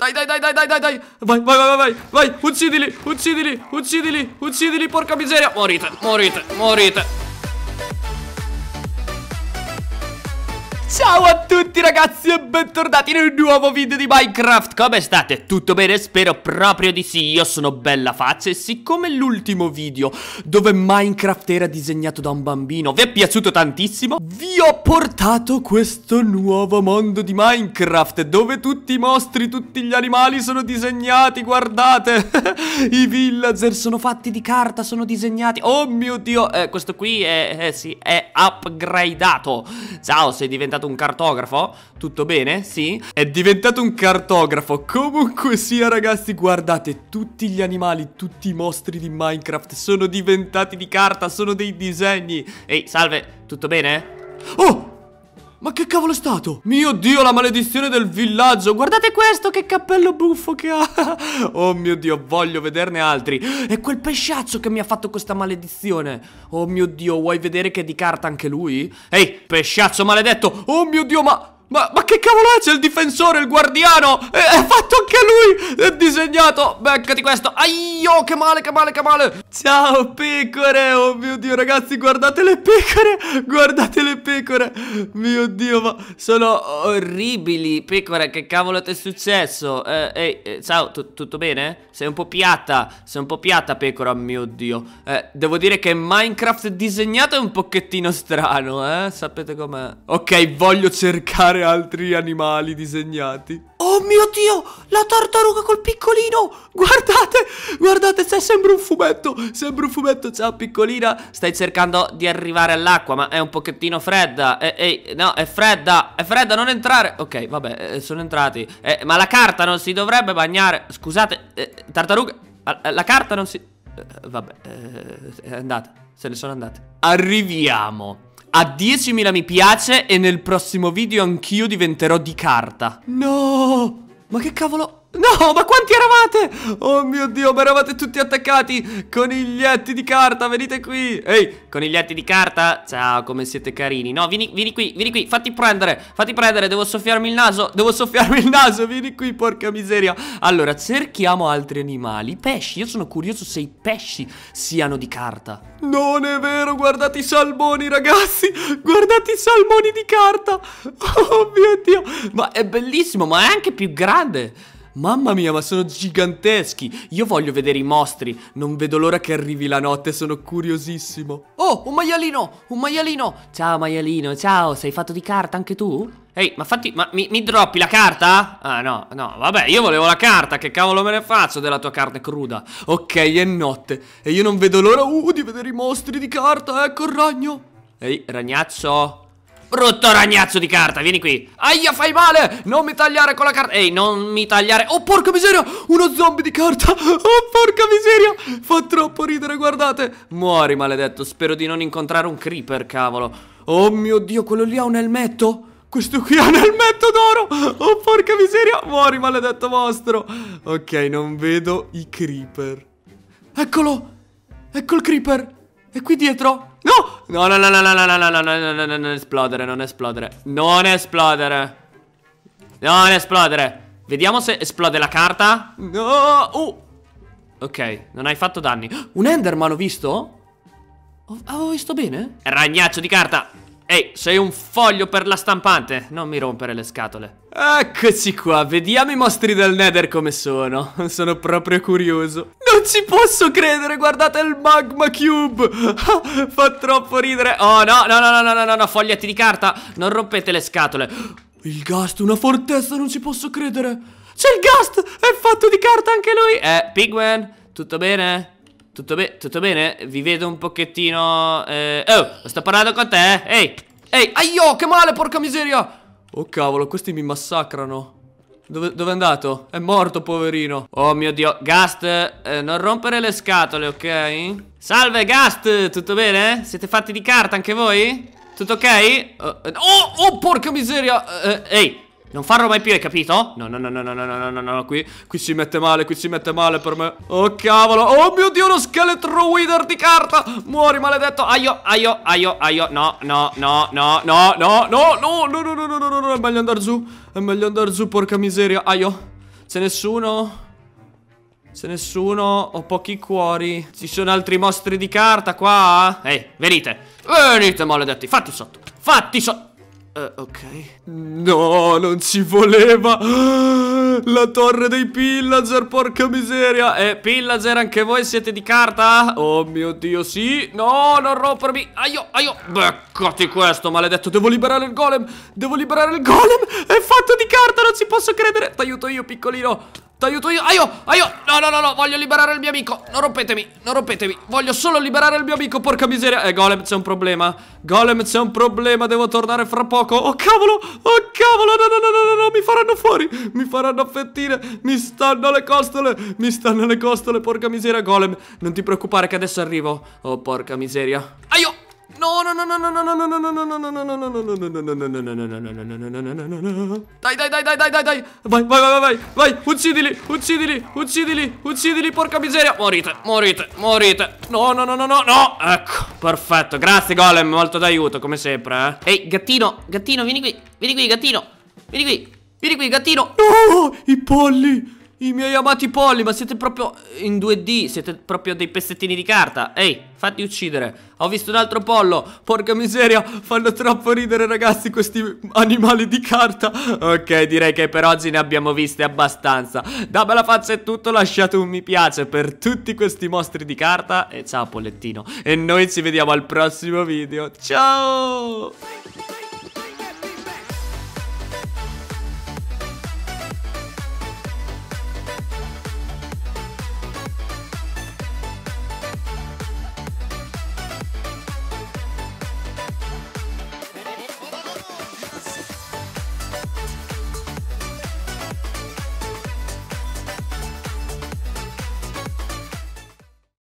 Dai, dai, dai, dai, dai, dai, dai. Vai, vai, vai, vai, vai. Uccidili, uccidili, uccidili, uccidili, porca miseria. Morite, morite, morite. Ciao a tutti ragazzi e bentornati in un nuovo video di Minecraft. Come state? Tutto bene? Spero proprio di sì. Io sono Bella Faccia e siccome l'ultimo video dove Minecraft era disegnato da un bambino vi è piaciuto tantissimo, vi ho portato questo nuovo mondo di Minecraft dove tutti i mostri, tutti gli animali sono disegnati. Guardate, i villager sono fatti di carta, sono disegnati. Oh mio Dio, questo qui sì, è upgradato. Ciao, sei diventato un cartografo? Tutto bene? Sì? È diventato un cartografo. Comunque sia ragazzi, guardate, tutti gli animali, tutti i mostri di Minecraft sono diventati di carta, sono dei disegni. Ehi, salve, tutto bene? Oh! Ma che cavolo è stato? Mio Dio, la maledizione del villaggio. Guardate questo, che cappello buffo che ha. Oh mio Dio, voglio vederne altri. È quel pesciaccio che mi ha fatto questa maledizione. Oh mio Dio, vuoi vedere che è di carta anche lui? Ehi, pesciaccio maledetto. Oh mio Dio, ma che cavolo è? C'è il difensore, il guardiano. È fatto anche lui. È disegnato. Beccati questo. Aio, che male, che male, che male. Ciao pecore. Oh mio Dio ragazzi, guardate le pecore. Guardate le pecore. Mio Dio, ma sono orribili. Pecore, che cavolo ti è successo? Ciao, tutto bene? Sei un po' piatta. Sei un po' piatta pecora, mio Dio. Devo dire che Minecraft disegnato è un pochettino strano, sapete com'è? Ok, voglio cercare altri animali disegnati. Oh mio Dio, la tartaruga col piccolino. Guardate, guardate, sembra un fumetto. Sembra un fumetto. Ciao piccolina, stai cercando di arrivare all'acqua, ma è un pochettino fredda. No, è fredda, non entrare. Ok, vabbè, sono entrati. Ma la carta non si dovrebbe bagnare. Scusate, tartaruga, la carta non si... vabbè, è andata, se ne sono andate. Arriviamo a 10.000 mi piace e nel prossimo video anch'io diventerò di carta. No, ma che cavolo? No, ma quanti eravate? Oh mio Dio, ma eravate tutti attaccati. Coniglietti di carta, venite qui. Ehi, coniglietti di carta. Ciao, come siete carini. No, vieni qui, fatti prendere, devo soffiarmi il naso, vieni qui, porca miseria. Allora, cerchiamo altri animali. Pesci, io sono curioso se i pesci siano di carta. Non è vero, guardate i salmoni ragazzi. Guardate i salmoni di carta. Oh mio Dio, ma è bellissimo, ma è anche più grande. Mamma mia, ma sono giganteschi. Io voglio vedere i mostri. Non vedo l'ora che arrivi la notte, sono curiosissimo. Oh, un maialino. Ciao maialino, ciao, sei fatto di carta anche tu? Ehi, ma mi droppi la carta? Ah no, vabbè, io volevo la carta. Che cavolo me ne faccio della tua carne cruda? Ok, è notte e io non vedo l'ora di vedere i mostri di carta. Ecco il ragno. Ehi, ragnazzo. Brutto ragnazzo di carta, vieni qui. Aia, fai male, non mi tagliare con la carta. Ehi, non mi tagliare. Oh, porca miseria, uno zombie di carta. Oh, porca miseria, fa troppo ridere, guardate. Muori, maledetto, spero di non incontrare un creeper, cavolo. Oh mio Dio, quello lì ha un elmetto. Questo qui ha un elmetto d'oro. Oh, porca miseria, muori, maledetto mostro. Ok, non vedo i creeper. Eccolo, ecco il creeper. È qui dietro. No, non esplodere, non esplodere. Vediamo se esplode la carta. No. Ok, non hai fatto danni. Un Enderman, ho visto? Avevo visto bene? Ragnaccio di carta. Ehi, sei un foglio per la stampante. Non mi rompere le scatole. Eccoci qua, vediamo i mostri del Nether come sono. Sono proprio curioso. Non ci posso credere, guardate il magma cube. Fa troppo ridere. Oh no, foglietti di carta. Non rompete le scatole. Il ghast, una fortezza, non ci posso credere. C'è il ghast, è fatto di carta anche lui. Pigman, tutto bene? Tutto bene? Vi vedo un pochettino... Oh, sto parlando con te, Ehi, aio, che male, porca miseria. Oh cavolo, questi mi massacrano. Dove è andato? È morto, poverino. Oh mio Dio, Ghast, non rompere le scatole, ok? Salve, Ghast, tutto bene? Siete fatti di carta anche voi? Tutto ok? Oh, porca miseria. Ehi, non farlo mai più, hai capito? No, qui si mette male, per me. Oh cavolo, oh mio Dio, uno scheletro wither di carta. Muori, maledetto. Aio. No, è meglio andare giù, porca miseria. Aio. C'è nessuno? C'è nessuno? Ho pochi cuori. Ci sono altri mostri di carta qua? Ehi, venite. Venite, maledetti. Fatti sotto. Fatti sotto. Ok. No, non ci voleva. La torre dei pillager, porca miseria. Pillager, anche voi siete di carta? Oh mio Dio, sì. No, non rompermi. Aio, aio. Beccati questo, maledetto. Devo liberare il golem. Devo liberare il golem. È fatto di carta, non ci posso credere. T'aiuto io, piccolino. T'aiuto io. Aio, aio. No, no, no, no. Voglio liberare il mio amico. Non rompetemi, non rompetemi. Voglio solo liberare il mio amico, porca miseria. Golem, c'è un problema. Golem, c'è un problema. Devo tornare fra poco. Oh, cavolo. Oh, cavolo. No, no, no, no, no, no. Mi faranno fuori. Mi faranno affettire. Mi stanno alle costole. Mi stanno alle costole, porca miseria. Golem, non ti preoccupare che adesso arrivo. Oh, porca miseria. Aio. No, no, no, no, no, no, no, no, no, no, no, no, no, no, no, no, no. Dai, dai, dai, dai, dai, dai, dai. Vai, vai, vai, vai, vai. Uccidili, uccidili, uccidili, uccidili, porca miseria. Morite, morite, morite. No, no, no, no, no, no. Ecco, perfetto. Grazie, Golem, molto d'aiuto, come sempre, Ehi, gattino, gattino, vieni qui, gattino. Vieni qui, gattino. No, i polli. I miei amati polli, ma siete proprio in 2D, siete proprio dei pezzettini di carta. Ehi, fatti uccidere. Ho visto un altro pollo. Porca miseria, fanno troppo ridere, ragazzi, questi animali di carta. Ok, direi che per oggi ne abbiamo viste abbastanza. Da Bella Faccia è tutto, lasciate un mi piace per tutti questi mostri di carta. E ciao pollettino. E noi ci vediamo al prossimo video. Ciao!